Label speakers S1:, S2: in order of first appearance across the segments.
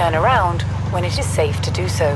S1: turn around when it is safe to do so.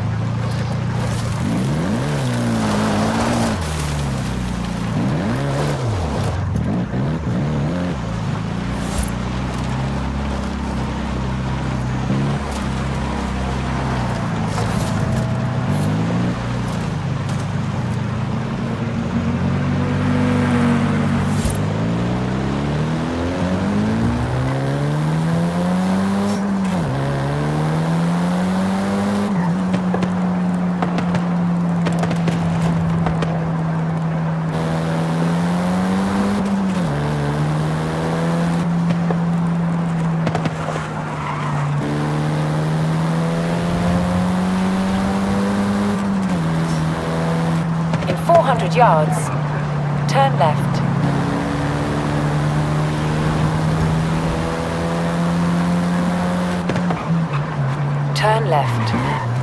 S1: In 400 yards, turn left. Turn left.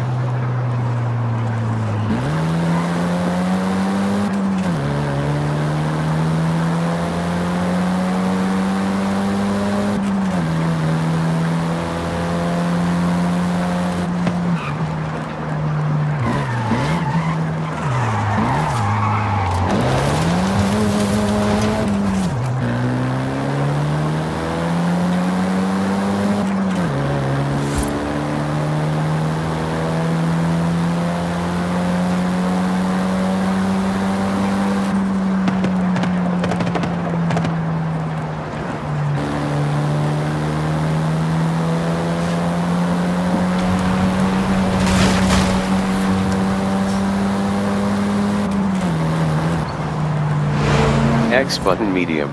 S2: X button medium.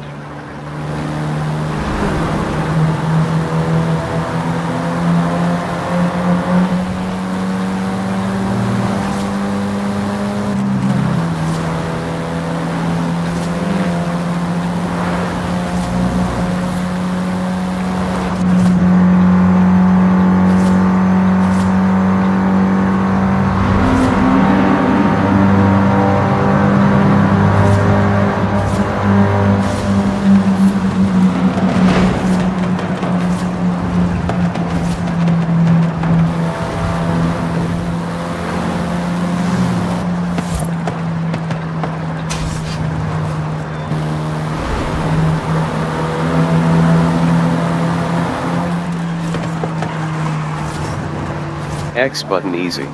S2: X button easy.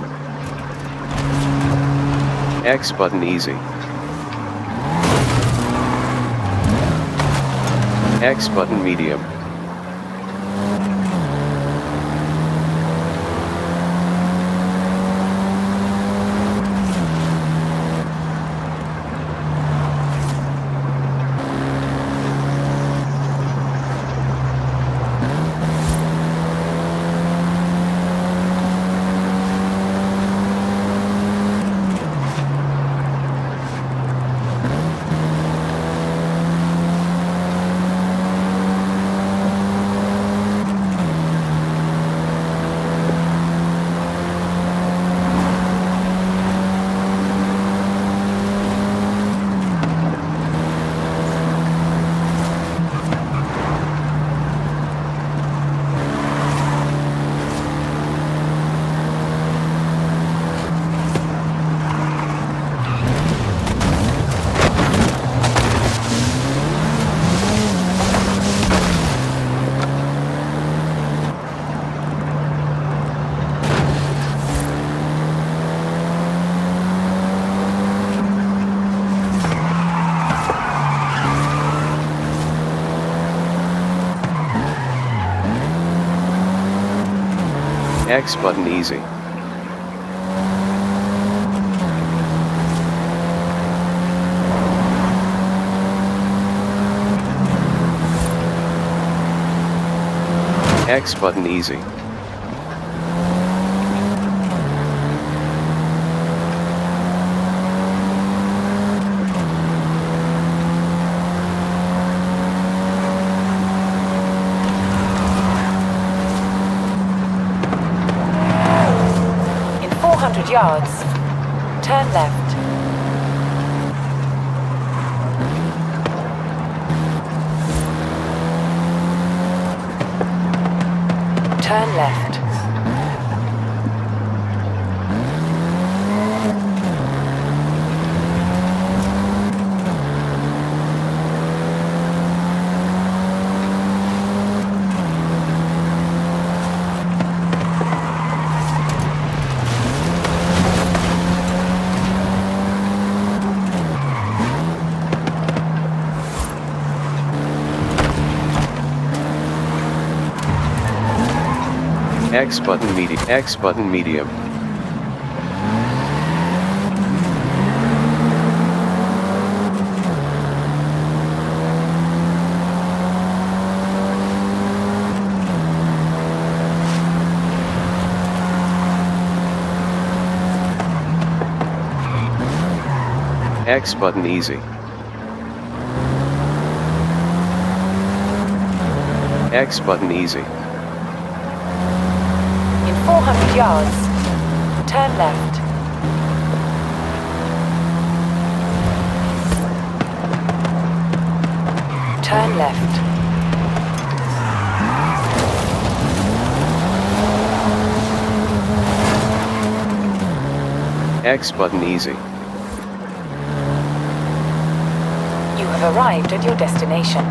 S2: X button easy. X button medium. X button easy. X button easy.
S1: In 400 yards, turn left. Turn left.
S2: X button medium. X button medium. X button easy. X button easy.
S1: 400 yards. Turn left. Turn left.
S2: X button easy.
S1: You have arrived at your destination.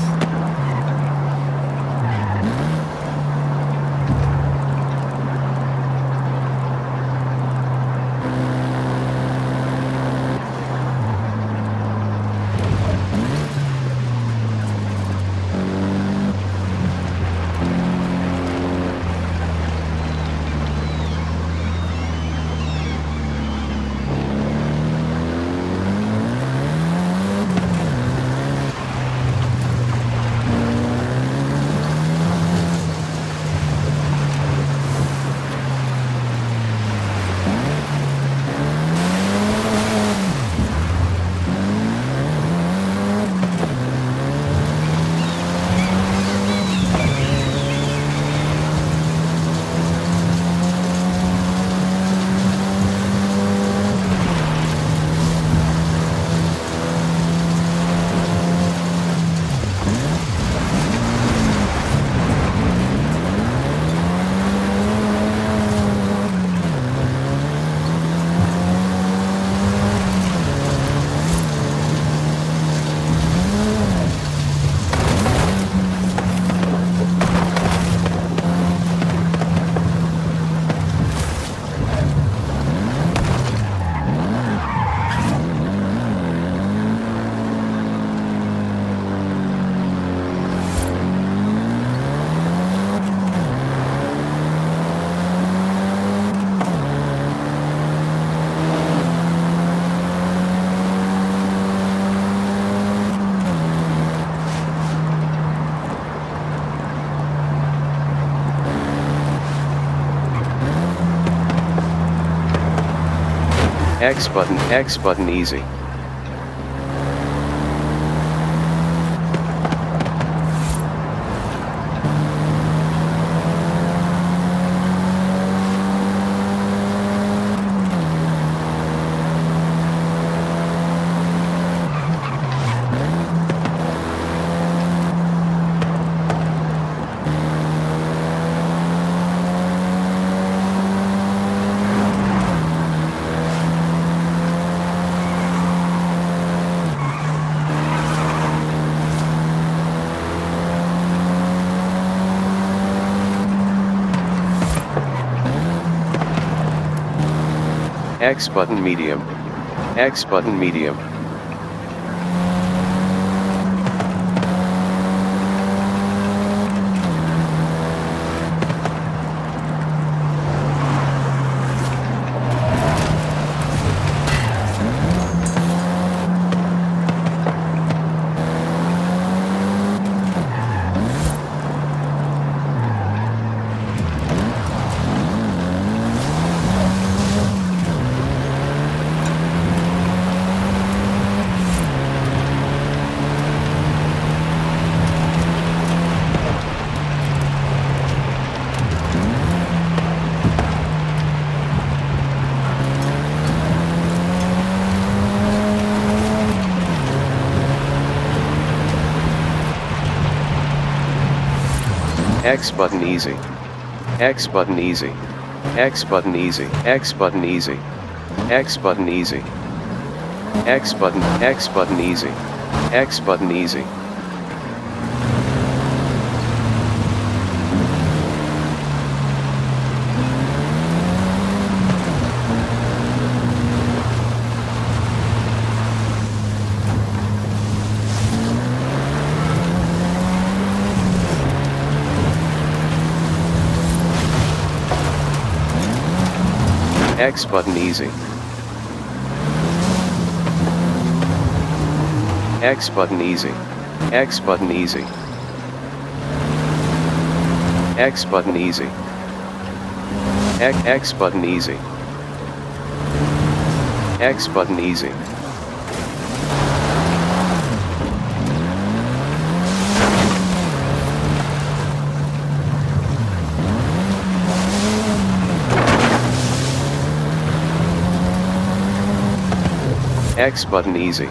S2: X button easy. X button medium. X button medium. X button easy. X button easy. X button easy. X button easy. X button easy. X button easy. X button easy. X button easy. X button easy. X button easy. X button easy. X button easy. X button easy. X button easy.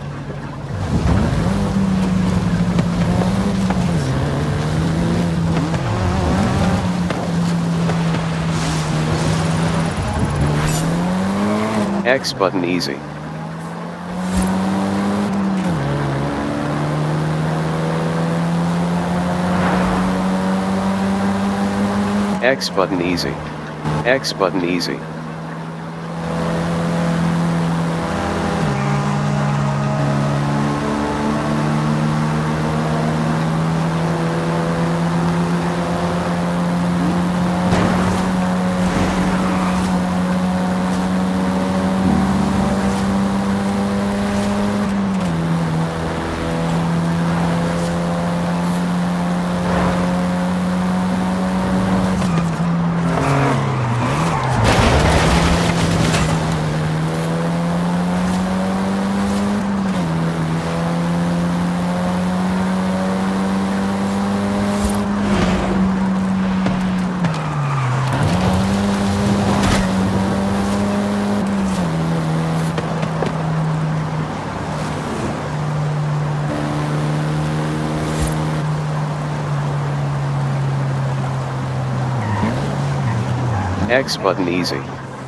S2: X button easy. X button easy. X button easy. X button easy.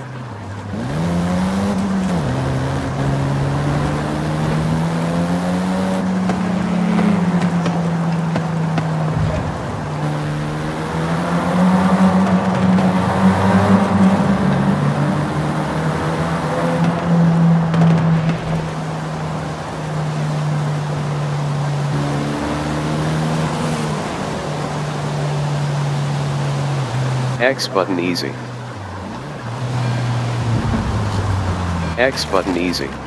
S2: X button easy. X button easy.